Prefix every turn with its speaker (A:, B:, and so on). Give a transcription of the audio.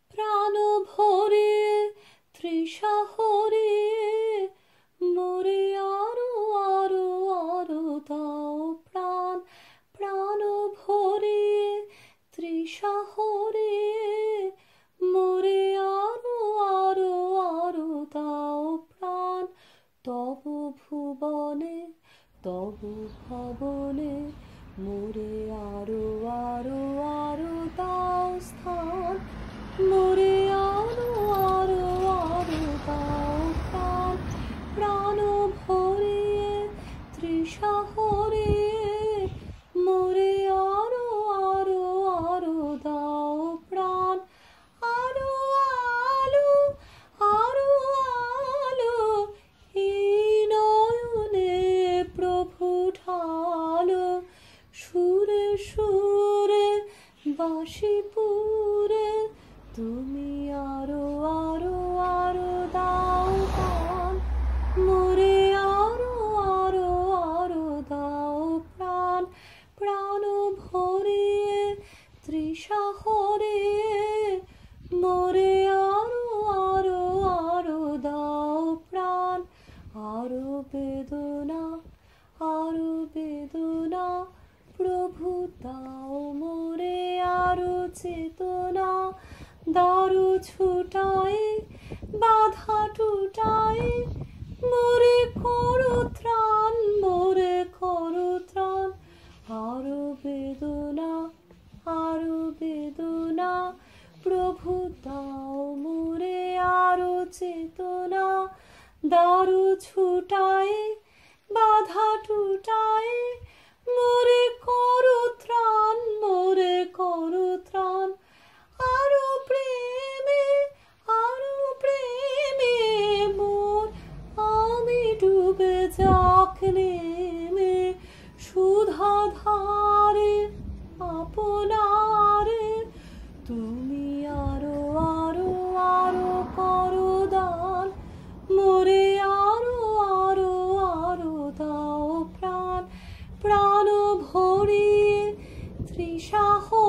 A: প্রাণ ভরিয়ে তৃষা হরিয়ে মোরে আরো আরো আরো দাও প্রাণ। প্রাণ ভরিয়ে তৃষা হরিয়ে মোরে আরো আরো আরো দাও প্রাণ। তবু ভুবনে তবু ভবনে মোরে আরো আরো আরো দাও স্থান। মোরে আরো আরো আরো দাও প্রাণ। প্রাণ ভরিয়ে তৃষা হরিয়ে মোরে আরো আরো আরো দাও প্রাণ। আরো আলো আরো আলো এই নয়নে প্রভু ঢালো। সুরে সুরে বাঁশিপুরে তুমি আরো আরো আরো দাও প্রাণ। মোরে আরো আরো আরো দাও প্রাণ। প্রাণ ভরিয়ে তৃষা হরিয়ে মোরে আরো আরো আরো দাও প্রাণ। আরো বেদনা প্রভু দাও মোরে আরো চেতনা। দারু ছুটাই বাধা টুটাই মোরে করো ত্রাণ। মোরে করো ত্রাণ। আরো বেদনা প্রভু দাও মোরে আরো চেতনা। দারু ছুটাই বাধা টুটাই মোরে করো ত্রাণ। মোরে করো ত্রাণ। আরো প্রেমে মোর আমি ডুবে যাক নেমে সুধা ধারে আপনারে। তুমি আরো আরো আরো করো দান। মোরে আরো আরো আরো দাও প্রাণ। প্রাণ ভরিয়ে তৃষা